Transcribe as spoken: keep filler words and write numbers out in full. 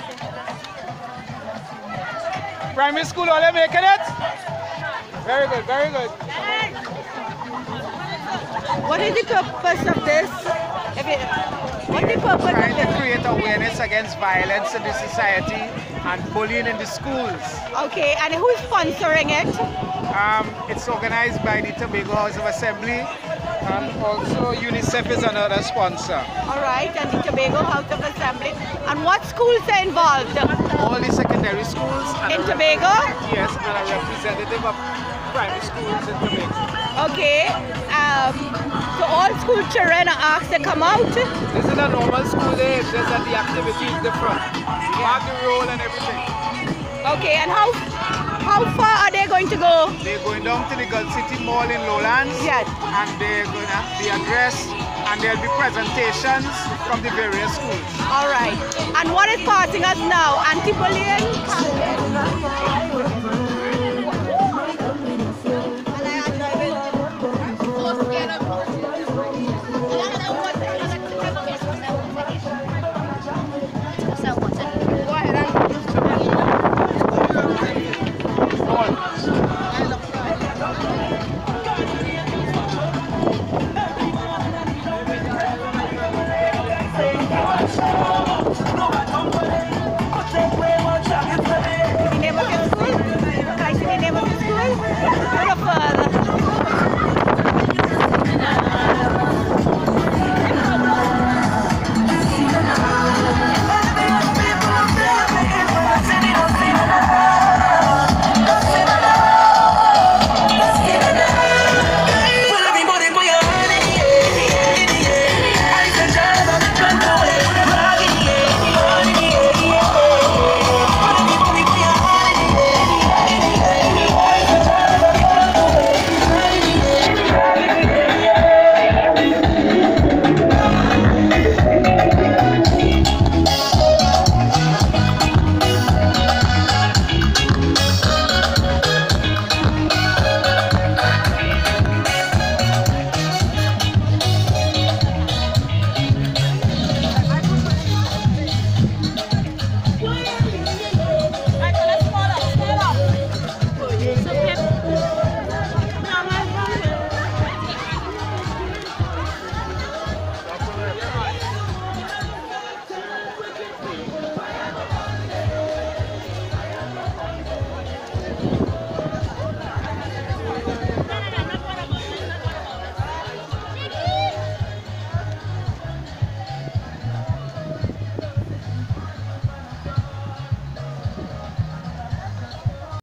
Primary school, all they making it? Very good, very good. What is the purpose of this? If it, what is the purpose of Trying to this? create awareness against violence in the society and bullying in the schools. Okay, and who's sponsoring it? Um, it's organized by the Tobago House of Assembly, and also UNICEF is another sponsor. All right, and the Tobago House of Assembly. And what schools are involved? All the secondary schools. And In a Tobago? Yes, and a representative of primary schools in Tobago. Okay, um, so all school children are asked to come out? This is a normal school day, it's just that the activity is different. Mark the role and everything. Okay, and how how far are they going to go? They're going down to the Gulf City Mall in Lowlands. Yes. And they're going to be addressed, and there'll be presentations from the various schools. All right. And what is passing us now? Anti-bullying?